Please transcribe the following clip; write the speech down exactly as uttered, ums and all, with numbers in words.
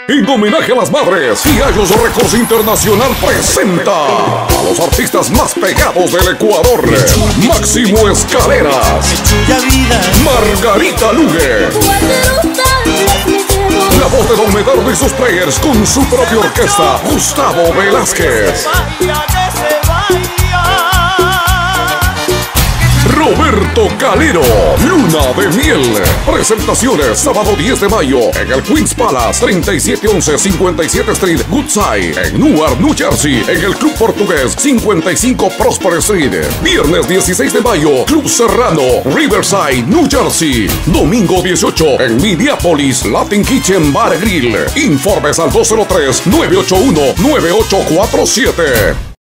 En homenaje a las madres, Fiallos Records Internacional presenta a los artistas más pegados del Ecuador. Máximo Escaleras, Margarita Lugue, la voz de Don Medardo y sus players con su propia orquesta, Gustavo Velázquez. Roberto Calero, Luna de Miel. Presentaciones sábado diez de mayo en el Queens Palace, treinta y siete once cincuenta y siete Street, Woodside, en Newark, New Jersey, en el Club Portugués, cincuenta y cinco Prosper Street. Viernes dieciséis de mayo, Club Serrano, Riverside, New Jersey. Domingo dieciocho en Minneapolis, Latin Kitchen Bar Grill. Informes al dos cero tres, nueve ocho uno, nueve ocho cuatro siete.